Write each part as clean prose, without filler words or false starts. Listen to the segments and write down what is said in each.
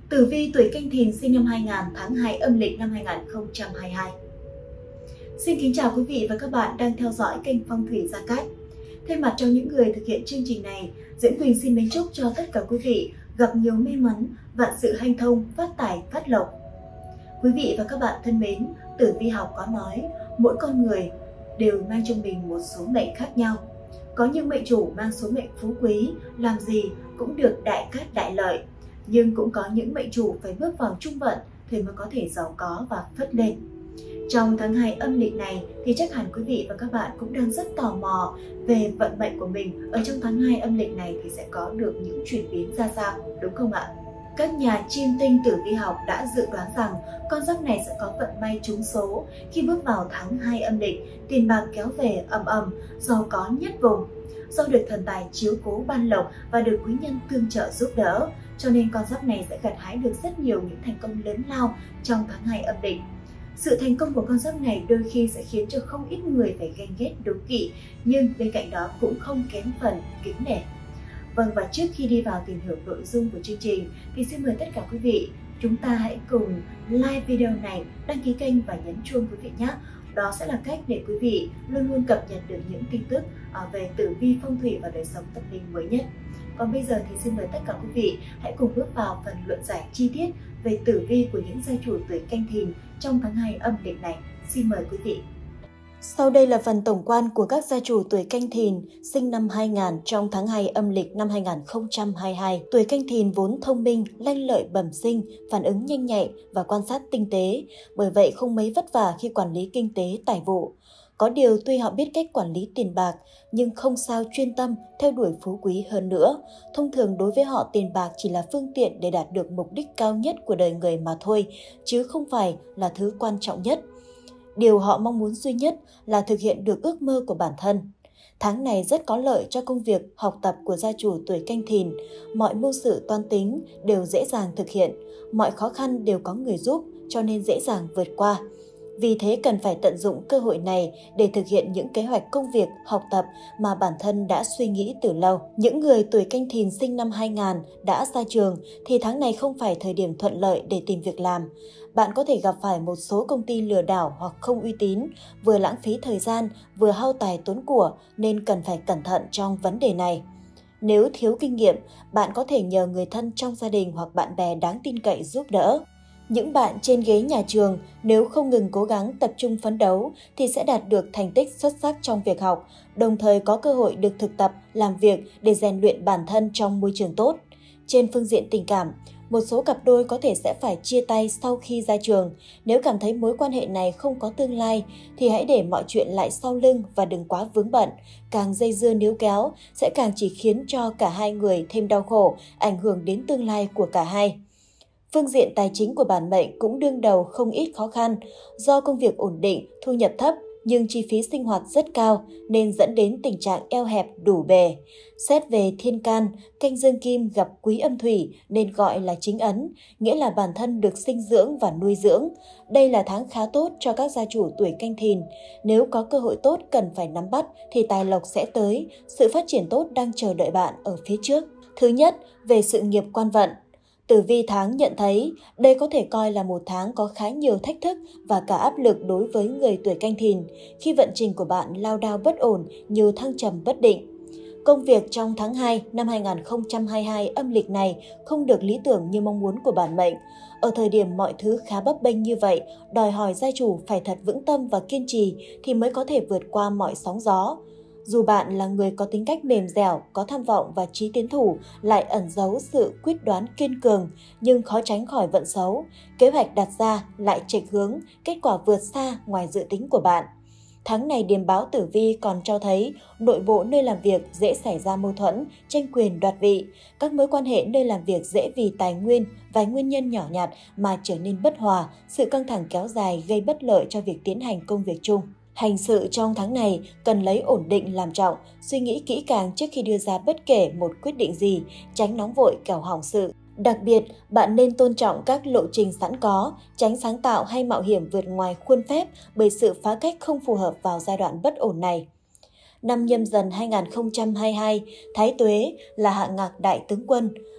Tử vi tuổi Canh Thìn sinh năm 2000 tháng 2 âm lịch năm 2022. Xin kính chào quý vị và các bạn đang theo dõi kênh Phong thủy Gia Cát. Thay mặt cho những người thực hiện chương trình này, Diễm Quỳnh xin mến chúc cho tất cả quý vị gặp nhiều may mắn, vạn sự hanh thông, phát tài, phát lộc. Quý vị và các bạn thân mến, tử vi học có nói mỗi con người đều mang trong mình một số mệnh khác nhau. Có những mệnh chủ mang số mệnh phú quý, làm gì cũng được đại cát đại lợi. Nhưng cũng có những mệnh chủ phải bước vào trung vận thì mới có thể giàu có và phất lên. Trong tháng 2 âm lịch này thì chắc hẳn quý vị và các bạn cũng đang rất tò mò về vận mệnh của mình. Ở trong tháng 2 âm lịch này thì sẽ có được những chuyển biến ra sao, đúng không ạ? Các nhà chiêm tinh tử vi học đã dự đoán rằng con giáp này sẽ có vận may trúng số khi bước vào tháng 2 âm lịch, tiền bạc kéo về ầm ầm, giàu có nhất vùng. Do được thần tài chiếu cố ban lộc và được quý nhân tương trợ giúp đỡ, cho nên con giáp này sẽ gặt hái được rất nhiều những thành công lớn lao trong tháng 2 âm lịch. Sự thành công của con giáp này đôi khi sẽ khiến cho không ít người phải ganh ghét đố kỵ, nhưng bên cạnh đó cũng không kém phần kính nể. Vâng, và trước khi đi vào tìm hiểu nội dung của chương trình thì xin mời tất cả quý vị chúng ta hãy cùng like video này, đăng ký kênh và nhấn chuông quý vị nhé. Đó sẽ là cách để quý vị luôn luôn cập nhật được những tin tức về tử vi phong thủy và đời sống tâm linh mới nhất. Còn bây giờ thì xin mời tất cả quý vị hãy cùng bước vào phần luận giải chi tiết về tử vi của những gia chủ tuổi Canh Thìn trong tháng 2 âm lịch này. Xin mời quý vị. Sau đây là phần tổng quan của các gia chủ tuổi Canh Thìn sinh năm 2000 trong tháng 2 âm lịch năm 2022. Tuổi Canh Thìn vốn thông minh, lanh lợi bẩm sinh, phản ứng nhanh nhạy và quan sát tinh tế, bởi vậy không mấy vất vả khi quản lý kinh tế tài vụ. Có điều tuy họ biết cách quản lý tiền bạc, nhưng không sao chuyên tâm theo đuổi phú quý hơn nữa. Thông thường đối với họ tiền bạc chỉ là phương tiện để đạt được mục đích cao nhất của đời người mà thôi, chứ không phải là thứ quan trọng nhất. Điều họ mong muốn duy nhất là thực hiện được ước mơ của bản thân. Tháng này rất có lợi cho công việc, học tập của gia chủ tuổi Canh Thìn. Mọi mưu sự toan tính đều dễ dàng thực hiện, mọi khó khăn đều có người giúp cho nên dễ dàng vượt qua. Vì thế cần phải tận dụng cơ hội này để thực hiện những kế hoạch công việc, học tập mà bản thân đã suy nghĩ từ lâu. Những người tuổi Canh Thìn sinh năm 2000 đã ra trường thì tháng này không phải thời điểm thuận lợi để tìm việc làm. Bạn có thể gặp phải một số công ty lừa đảo hoặc không uy tín, vừa lãng phí thời gian, vừa hao tài tốn của nên cần phải cẩn thận trong vấn đề này. Nếu thiếu kinh nghiệm, bạn có thể nhờ người thân trong gia đình hoặc bạn bè đáng tin cậy giúp đỡ. Những bạn trên ghế nhà trường nếu không ngừng cố gắng tập trung phấn đấu thì sẽ đạt được thành tích xuất sắc trong việc học, đồng thời có cơ hội được thực tập, làm việc để rèn luyện bản thân trong môi trường tốt. Trên phương diện tình cảm, một số cặp đôi có thể sẽ phải chia tay sau khi ra trường. Nếu cảm thấy mối quan hệ này không có tương lai thì hãy để mọi chuyện lại sau lưng và đừng quá vướng bận. Càng dây dưa níu kéo sẽ càng chỉ khiến cho cả hai người thêm đau khổ, ảnh hưởng đến tương lai của cả hai. Phương diện tài chính của bản mệnh cũng đương đầu không ít khó khăn, do công việc ổn định, thu nhập thấp nhưng chi phí sinh hoạt rất cao nên dẫn đến tình trạng eo hẹp đủ bề. Xét về thiên can, canh dương kim gặp quý âm thủy nên gọi là chính ấn, nghĩa là bản thân được sinh dưỡng và nuôi dưỡng. Đây là tháng khá tốt cho các gia chủ tuổi Canh Thìn. Nếu có cơ hội tốt cần phải nắm bắt thì tài lộc sẽ tới, sự phát triển tốt đang chờ đợi bạn ở phía trước. Thứ nhất, về sự nghiệp quan vận. Tử vi tháng nhận thấy đây có thể coi là một tháng có khá nhiều thách thức và cả áp lực đối với người tuổi Canh Thìn khi vận trình của bạn lao đao bất ổn, nhiều thăng trầm bất định. Công việc trong tháng 2 năm 2022 âm lịch này không được lý tưởng như mong muốn của bản mệnh. Ở thời điểm mọi thứ khá bấp bênh như vậy, đòi hỏi gia chủ phải thật vững tâm và kiên trì thì mới có thể vượt qua mọi sóng gió. Dù bạn là người có tính cách mềm dẻo, có tham vọng và chí tiến thủ, lại ẩn giấu sự quyết đoán kiên cường, nhưng khó tránh khỏi vận xấu. Kế hoạch đặt ra lại chệch hướng, kết quả vượt xa ngoài dự tính của bạn. Tháng này điềm báo tử vi còn cho thấy nội bộ nơi làm việc dễ xảy ra mâu thuẫn, tranh quyền đoạt vị. Các mối quan hệ nơi làm việc dễ vì tài nguyên, vài nguyên nhân nhỏ nhặt mà trở nên bất hòa, sự căng thẳng kéo dài gây bất lợi cho việc tiến hành công việc chung. Hành sự trong tháng này cần lấy ổn định làm trọng, suy nghĩ kỹ càng trước khi đưa ra bất kể một quyết định gì, tránh nóng vội kẻo hỏng sự. Đặc biệt, bạn nên tôn trọng các lộ trình sẵn có, tránh sáng tạo hay mạo hiểm vượt ngoài khuôn phép bởi sự phá cách không phù hợp vào giai đoạn bất ổn này. Năm Nhâm Dần 2022, Thái Tuế là Hạ Ngạc Đại Tướng Quân,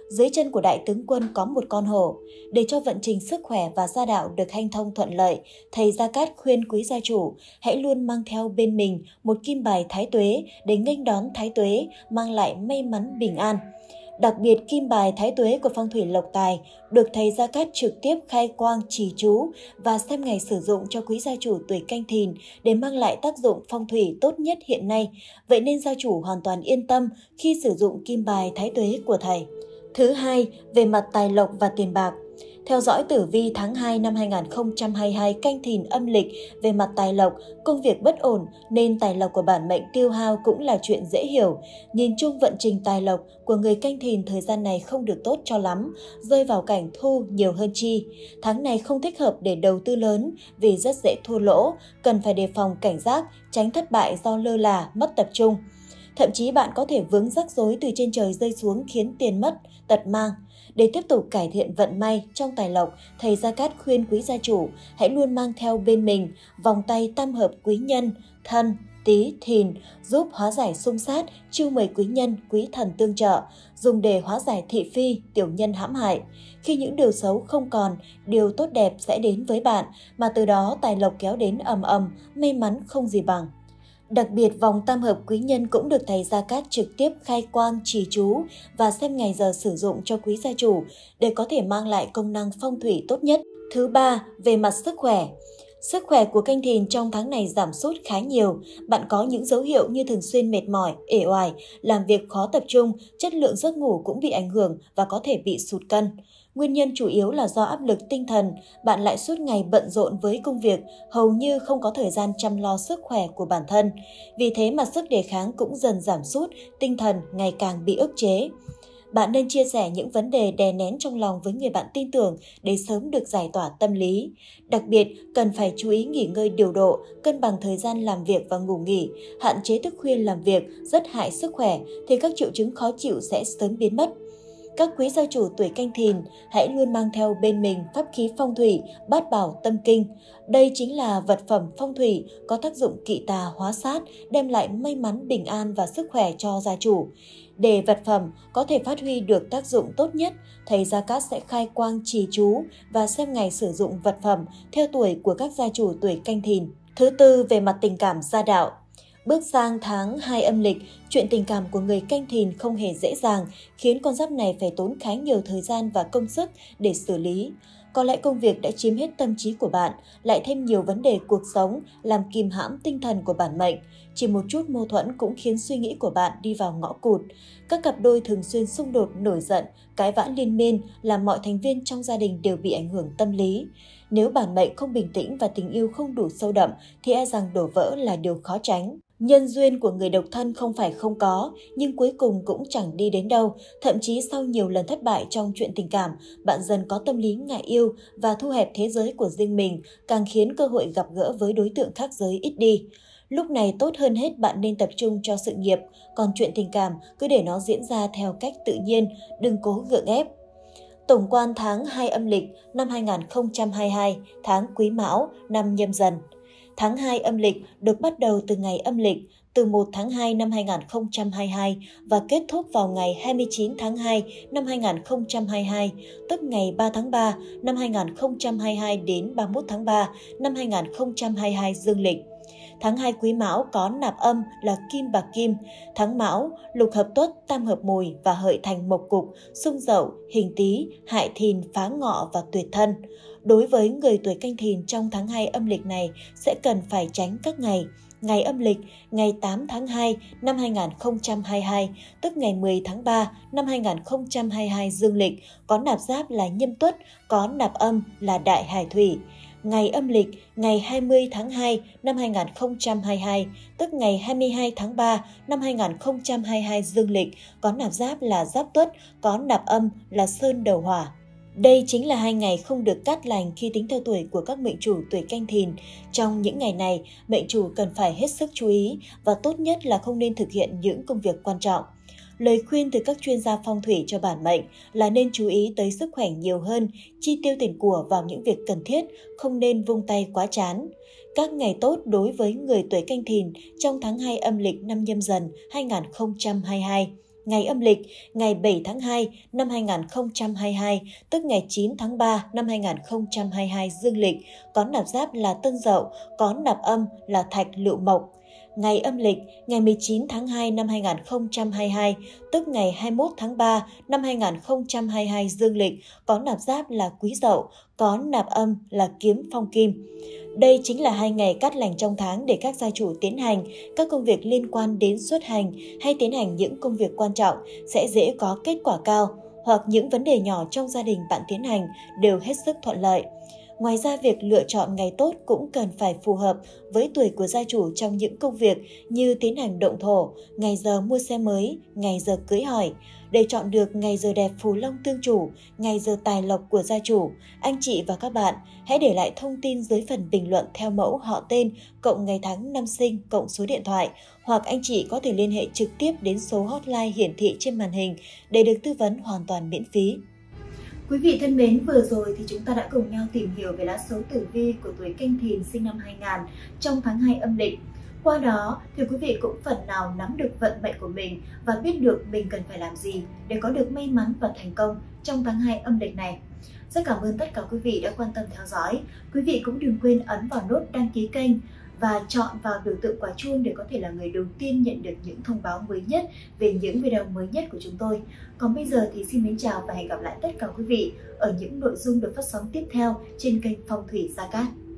Dưới chân của đại tướng quân có một con hổ. Để cho vận trình sức khỏe và gia đạo được hanh thông thuận lợi, thầy Gia Cát khuyên quý gia chủ hãy luôn mang theo bên mình một kim bài thái tuế để nghênh đón thái tuế, mang lại may mắn bình an. Đặc biệt, kim bài thái tuế của phong thủy lộc tài được thầy Gia Cát trực tiếp khai quang trì chú và xem ngày sử dụng cho quý gia chủ tuổi Canh Thìn để mang lại tác dụng phong thủy tốt nhất hiện nay. Vậy nên gia chủ hoàn toàn yên tâm khi sử dụng kim bài thái tuế của thầy. Thứ hai, về mặt tài lộc và tiền bạc. Theo dõi tử vi tháng 2 năm 2022 Canh Thìn âm lịch, về mặt tài lộc, công việc bất ổn nên tài lộc của bản mệnh tiêu hao cũng là chuyện dễ hiểu. Nhìn chung vận trình tài lộc của người Canh Thìn thời gian này không được tốt cho lắm, rơi vào cảnh thu nhiều hơn chi. Tháng này không thích hợp để đầu tư lớn vì rất dễ thua lỗ, cần phải đề phòng cảnh giác, tránh thất bại do lơ là, mất tập trung. Thậm chí bạn có thể vướng rắc rối từ trên trời rơi xuống khiến tiền mất, tật mang. Để tiếp tục cải thiện vận may trong tài lộc, thầy Gia Cát khuyên quý gia chủ hãy luôn mang theo bên mình vòng tay tam hợp quý nhân, Thân, Tý, Thìn, giúp hóa giải xung sát, chiêu mời quý nhân, quý thần tương trợ, dùng để hóa giải thị phi, tiểu nhân hãm hại. Khi những điều xấu không còn, điều tốt đẹp sẽ đến với bạn, mà từ đó tài lộc kéo đến ầm ầm, may mắn không gì bằng. Đặc biệt, vòng tam hợp quý nhân cũng được thầy Gia Cát trực tiếp khai quang trì chú và xem ngày giờ sử dụng cho quý gia chủ để có thể mang lại công năng phong thủy tốt nhất. Thứ ba, về mặt sức khỏe. Sức khỏe của Canh Thìn trong tháng này giảm sút khá nhiều. Bạn có những dấu hiệu như thường xuyên mệt mỏi, uể oải, làm việc khó tập trung, chất lượng giấc ngủ cũng bị ảnh hưởng và có thể bị sụt cân. Nguyên nhân chủ yếu là do áp lực tinh thần, bạn lại suốt ngày bận rộn với công việc, hầu như không có thời gian chăm lo sức khỏe của bản thân. Vì thế mà sức đề kháng cũng dần giảm sút, tinh thần ngày càng bị ức chế. Bạn nên chia sẻ những vấn đề đè nén trong lòng với người bạn tin tưởng để sớm được giải tỏa tâm lý. Đặc biệt, cần phải chú ý nghỉ ngơi điều độ, cân bằng thời gian làm việc và ngủ nghỉ, hạn chế thức khuya làm việc rất hại sức khỏe thì các triệu chứng khó chịu sẽ sớm biến mất. Các quý gia chủ tuổi Canh Thìn hãy luôn mang theo bên mình pháp khí phong thủy Bát Bảo Tâm Kinh. Đây chính là vật phẩm phong thủy có tác dụng kỵ tà hóa sát, đem lại may mắn bình an và sức khỏe cho gia chủ. Để vật phẩm có thể phát huy được tác dụng tốt nhất, thầy Gia Cát sẽ khai quang trì chú và xem ngày sử dụng vật phẩm theo tuổi của các gia chủ tuổi Canh Thìn. Thứ tư, về mặt tình cảm gia đạo. Bước sang tháng 2 âm lịch, chuyện tình cảm của người Canh Thìn không hề dễ dàng, khiến con giáp này phải tốn khá nhiều thời gian và công sức để xử lý. Có lẽ công việc đã chiếm hết tâm trí của bạn, lại thêm nhiều vấn đề cuộc sống làm kìm hãm tinh thần của bản mệnh. Chỉ một chút mâu thuẫn cũng khiến suy nghĩ của bạn đi vào ngõ cụt. Các cặp đôi thường xuyên xung đột, nổi giận, cãi vã liên miên làm mọi thành viên trong gia đình đều bị ảnh hưởng tâm lý. Nếu bản mệnh không bình tĩnh và tình yêu không đủ sâu đậm thì e rằng đổ vỡ là điều khó tránh. Nhân duyên của người độc thân không phải không có, nhưng cuối cùng cũng chẳng đi đến đâu. Thậm chí sau nhiều lần thất bại trong chuyện tình cảm, bạn dần có tâm lý ngại yêu và thu hẹp thế giới của riêng mình, càng khiến cơ hội gặp gỡ với đối tượng khác giới ít đi. Lúc này tốt hơn hết bạn nên tập trung cho sự nghiệp, còn chuyện tình cảm cứ để nó diễn ra theo cách tự nhiên, đừng cố gượng ép. Tổng quan tháng 2 âm lịch năm 2022, tháng Quý Mão, năm Nhâm Dần. Tháng 2 âm lịch được bắt đầu từ ngày âm lịch, từ 1 tháng 2 năm 2022 và kết thúc vào ngày 29 tháng 2 năm 2022, tức ngày 3 tháng 3 năm 2022 đến 31 tháng 3 năm 2022 dương lịch. Tháng 2 Quý Mão có nạp âm là Kim Bạc Kim, tháng Mão, lục hợp Tuất, tam hợp Mùi và hợi thành mộc cục, xung Dậu, hình Tý, hại Thìn, phá Ngọ và tuyệt Thân. Đối với người tuổi Canh Thìn trong tháng 2 âm lịch này sẽ cần phải tránh các ngày. Ngày âm lịch, ngày 8 tháng 2 năm 2022, tức ngày 10 tháng 3 năm 2022 dương lịch, có nạp giáp là Nhâm Tuất, có nạp âm là Đại Hải Thủy. Ngày âm lịch, ngày 20 tháng 2 năm 2022, tức ngày 22 tháng 3 năm 2022 dương lịch, có nạp giáp là Giáp Tuất, có nạp âm là Sơn Đầu Hỏa. Đây chính là 2 ngày không được cát lành khi tính theo tuổi của các mệnh chủ tuổi Canh Thìn. Trong những ngày này, mệnh chủ cần phải hết sức chú ý và tốt nhất là không nên thực hiện những công việc quan trọng. Lời khuyên từ các chuyên gia phong thủy cho bản mệnh là nên chú ý tới sức khỏe nhiều hơn, chi tiêu tiền của vào những việc cần thiết, không nên vung tay quá chán. Các ngày tốt đối với người tuổi Canh Thìn trong tháng 2 âm lịch năm Nhâm Dần 2022. Ngày âm lịch, ngày 7 tháng 2 năm 2022, tức ngày 9 tháng 3 năm 2022 dương lịch, có nạp giáp là Tân Dậu, có nạp âm là Thạch Lựu Mộc. Ngày âm lịch, ngày 19 tháng 2 năm 2022, tức ngày 21 tháng 3 năm 2022 dương lịch, có nạp giáp là Quý Dậu, có nạp âm là Kiếm Phong Kim. Đây chính là 2 ngày cát lành trong tháng để các gia chủ tiến hành các công việc liên quan đến xuất hành hay tiến hành những công việc quan trọng sẽ dễ có kết quả cao, hoặc những vấn đề nhỏ trong gia đình bạn tiến hành đều hết sức thuận lợi. Ngoài ra, việc lựa chọn ngày tốt cũng cần phải phù hợp với tuổi của gia chủ trong những công việc như tiến hành động thổ, ngày giờ mua xe mới, ngày giờ cưới hỏi. Để chọn được ngày giờ đẹp phù long tương chủ, ngày giờ tài lộc của gia chủ, anh chị và các bạn hãy để lại thông tin dưới phần bình luận theo mẫu họ tên, cộng ngày tháng năm sinh, cộng số điện thoại, hoặc anh chị có thể liên hệ trực tiếp đến số hotline hiển thị trên màn hình để được tư vấn hoàn toàn miễn phí. Quý vị thân mến, vừa rồi thì chúng ta đã cùng nhau tìm hiểu về lá số tử vi của tuổi Canh Thìn sinh năm 2000 trong tháng 2 âm lịch. Qua đó thì quý vị cũng phần nào nắm được vận mệnh của mình và biết được mình cần phải làm gì để có được may mắn và thành công trong tháng 2 âm lịch này. Rất cảm ơn tất cả quý vị đã quan tâm theo dõi. Quý vị cũng đừng quên ấn vào nút đăng ký kênh và chọn vào biểu tượng quả chuông để có thể là người đầu tiên nhận được những thông báo mới nhất về những video mới nhất của chúng tôi. Còn bây giờ thì xin mến chào và hẹn gặp lại tất cả quý vị ở những nội dung được phát sóng tiếp theo trên kênh Phong Thủy Gia Cát.